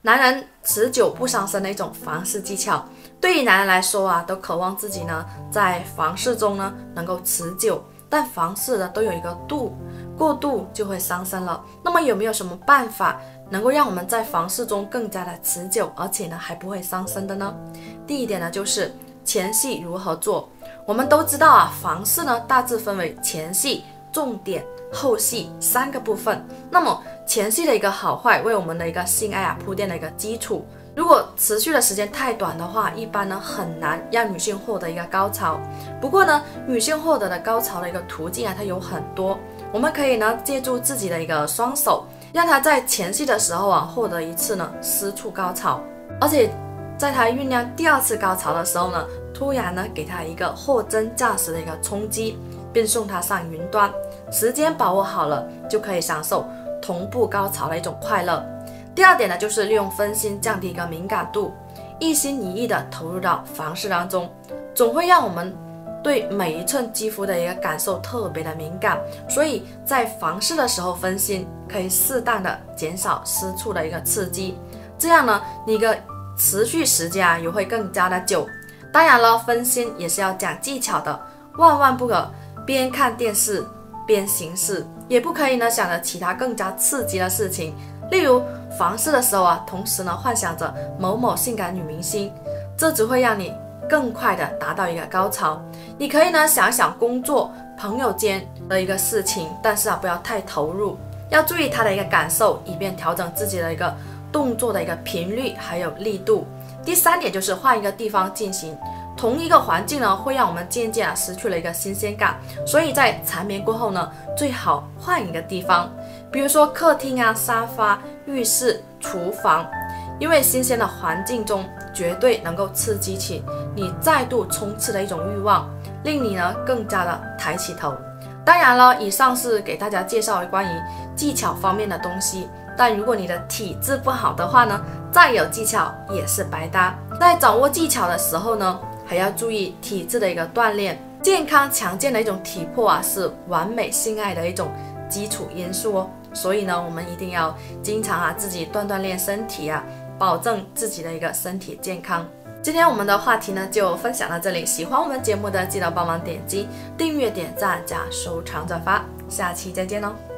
男人持久不伤身的一种房事技巧。对于男人来说啊，都渴望自己呢在房事中呢能够持久，但房事呢都有一个度，过度就会伤身了。那么有没有什么办法能够让我们在房事中更加的持久，而且呢还不会伤身的呢？第一点呢就是前戏如何做。我们都知道啊，房事呢大致分为前戏、重点、后戏3个部分。那么前戏的一个好坏，为我们的一个性爱铺垫的一个基础。如果持续的时间太短的话，一般呢很难让女性获得一个高潮。不过呢，女性获得的高潮的一个途径啊，它有很多。我们可以呢借助自己的一个双手，让她在前戏的时候啊获得一次呢私处高潮，而且在她酝酿第2次高潮的时候呢，突然呢给她一个货真价实的一个冲击，并送她上云端。时间把握好了，就可以享受同步高潮的一种快乐。第2点呢，就是利用分心降低一个敏感度，一心一意的投入到房事当中，总会让我们对每一寸肌肤的一个感受特别的敏感，所以在房事的时候分心，可以适当的减少私处的一个刺激，这样呢，你的持续时间啊也会更加的久。当然了，分心也是要讲技巧的，万万不可边看电视边行事，也不可以呢想着其他更加刺激的事情。例如房事的时候啊，同时呢幻想着某某性感女明星，这只会让你更快的达到一个高潮。你可以呢想一想工作、朋友间的一个事情，但是啊不要太投入，要注意他的一个感受，以便调整自己的一个动作的一个频率还有力度。第3点就是换一个地方进行。同一个环境呢，会让我们渐渐失去了一个新鲜感，所以在缠绵过后呢，最好换一个地方，比如说客厅啊、沙发、浴室、厨房，因为新鲜的环境中绝对能够刺激起你再度冲刺的一种欲望，令你呢更加的抬起头。当然了，以上是给大家介绍关于技巧方面的东西，但如果你的体质不好的话呢，再有技巧也是白搭。在掌握技巧的时候呢，还要注意体质的一个锻炼，健康强健的一种体魄啊，是完美性爱的一种基础因素哦。所以呢，我们一定要经常啊自己锻炼身体啊，保证自己的一个身体健康。今天我们的话题呢就分享到这里，喜欢我们节目的记得帮忙点击订阅、点赞加收藏转发，下期再见哦。